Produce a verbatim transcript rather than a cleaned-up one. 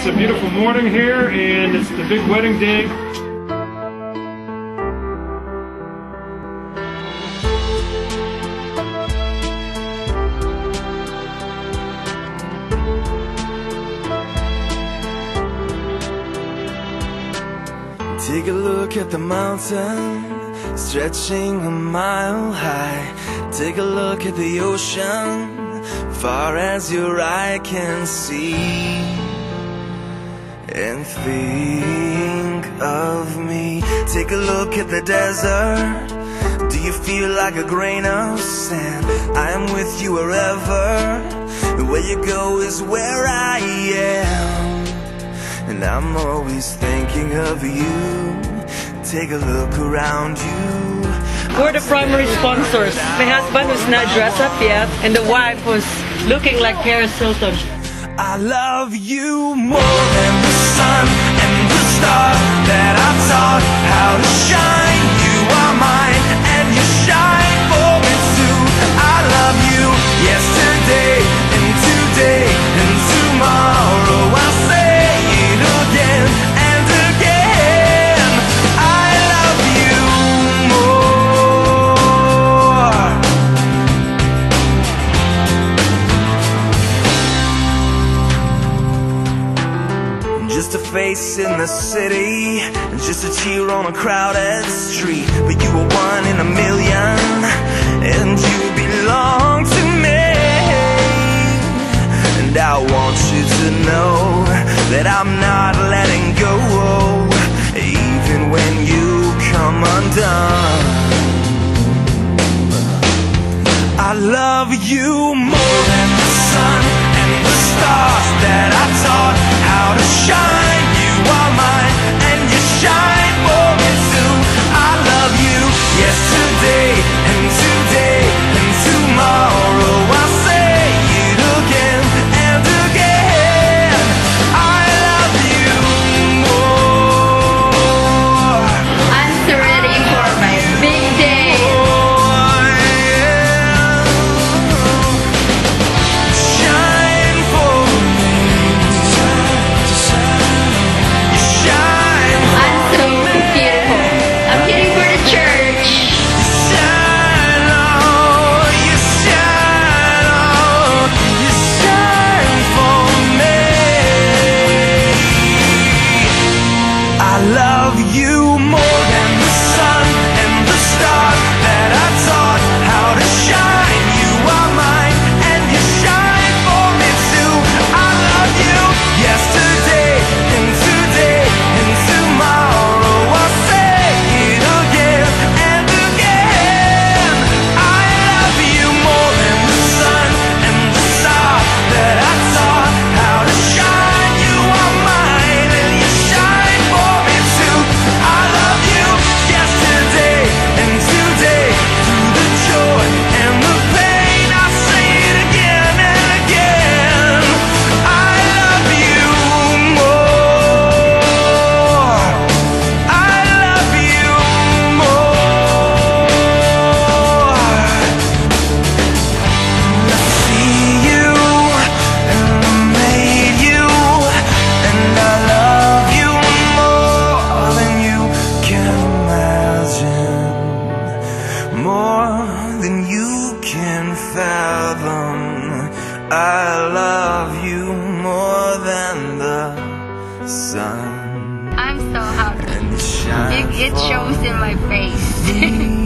It's a beautiful morning here, and it's the big wedding day. Take a look at the mountain, stretching a mile high. Take a look at the ocean, far as your eye can see. And think of me. Take a look at the desert. Do you feel like a grain of sand? I am with you wherever. Where you go is where I am. And I'm always thinking of you. Take a look around you. We're the primary sponsors. My husband was not dressed up yet, and the wife was looking like Paris Hilton. I love you more than the sun and the stars that I taught how to shine. You are mine and you shine for me too. I love you yesterday and today and tomorrow. I'll say it again and again. I love you more. Just a face in the city, just a cheer on a crowded street. But you are one in a million, and you belong to me. And I want you to know that I'm not letting go, even when you come undone. I love you more than the sun and the stars that I taught how to shine. You are mine and you shine for me too. I love you yesterday and today and tomorrow. I'll say it again and again. I love you more. I'm so ready for my big day. I love you more than the sun and the stars that I taught how to shine. You are mine and you shine for me too. I love you yesterday and today and tomorrow. I'll say it again and again. I love you more than the sun and the stars that I taught how to shine. You are mine and you shine for me too. I love you yesterday and today, through the joy and the pain. I'll say it again and again. I love you more. I love you more. I see you and I made you, and I love you more than you can imagine, more than you can fathom. I love you more than the sun. I'm so happy. And you shine It, it for shows in my face. me.